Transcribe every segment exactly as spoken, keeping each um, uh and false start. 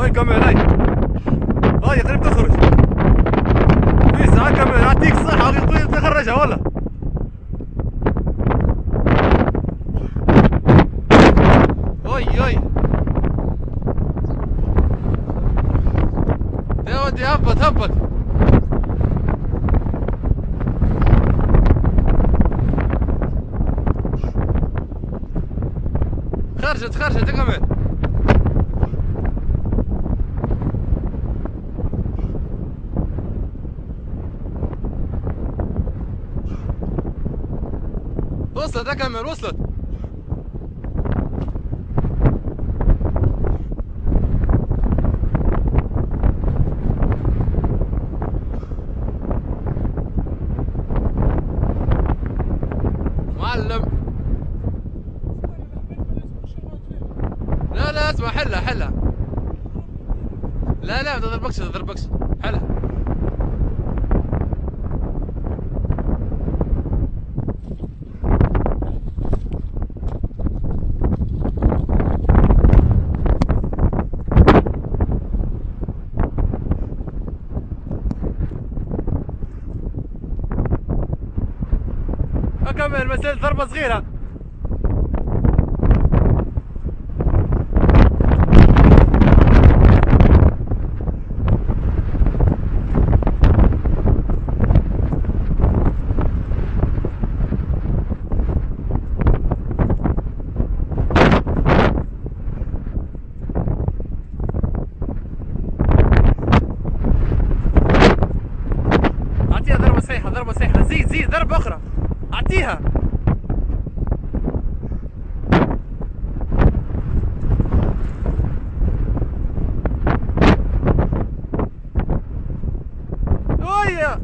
هاي كمل هاي هاي قريب تخرج في ساعة كمل اعطيك صحة قريب تخرجها والله. اوي اوي يا ودي هبط هبط خرجت خرجت كمل. وصلت اكمل وصلت. معلم لا لا اسمع حلها حلها لا لا ما تضربكش تضربكش حلها. اكمل مسألة ضربة صغيرة. اعطيها ضربة صحيحة ضربة صحيحة زيد زيد ضربة أخرى اعطيها. اويا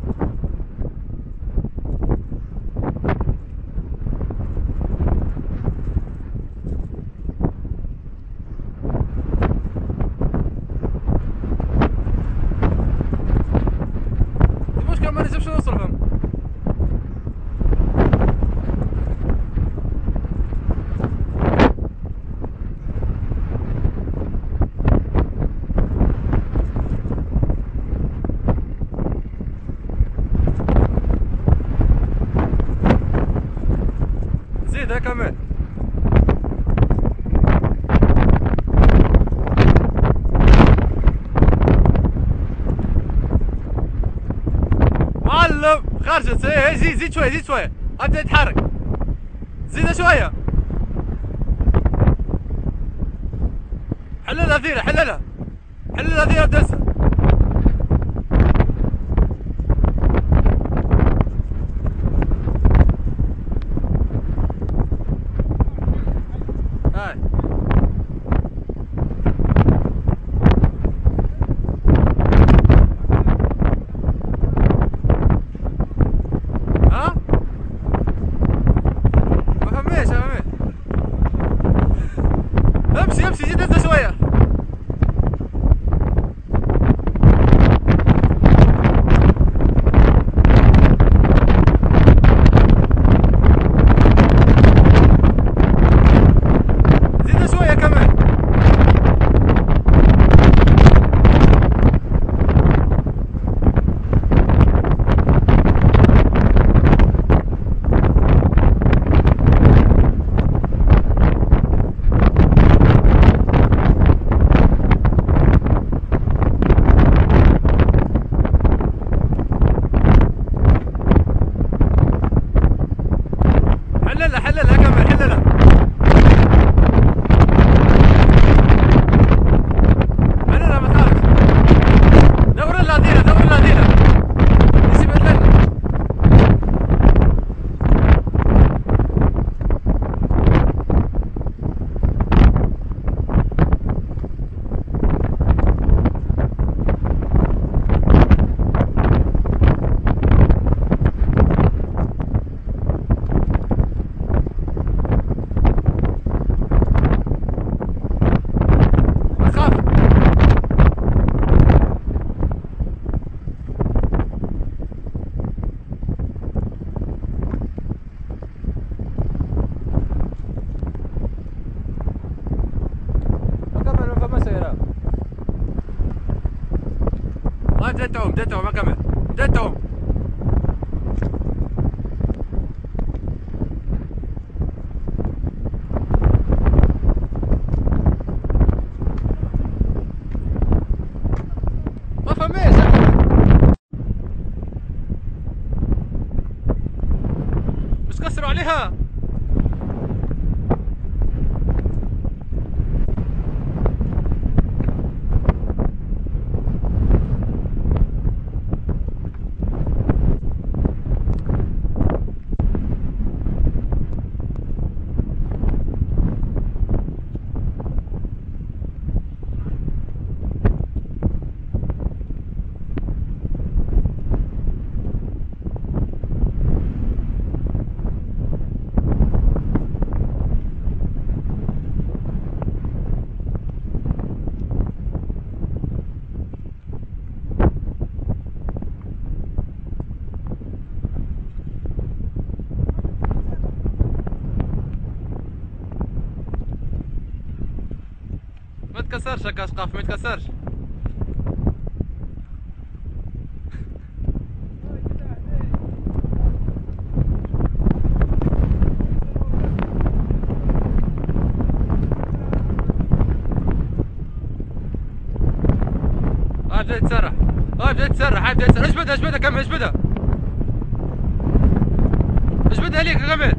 المشكلة ما نجمش نوصلهم. زيدها كمان. معلم خرجت ايه زيد زيد شوية زيد شوية ابدا يتحرك زيدها شوية. حللها ذيلة حللها حللها ذيلة بدسها. هاي ها ما فهميش ما فهميش. امشي امشي زيد هسه شوية. زيدها شوية كمان. حللها حللها كمل حللها. حللها ما تخافش. دور لها دينا دور لها دينا. يسيب لنا. بدأت تعوم بدأت تعوم كمل بدأت تعوم. ما فهميش مش كسروا عليها. ما تكسرش هكا اشقاف ما يتكسرش. اه بدأت تسرح اه بدأت تسرح اه بدأت تسرح. اجبدها اجبدها كمل اجبدها اجبدها عليك كمل.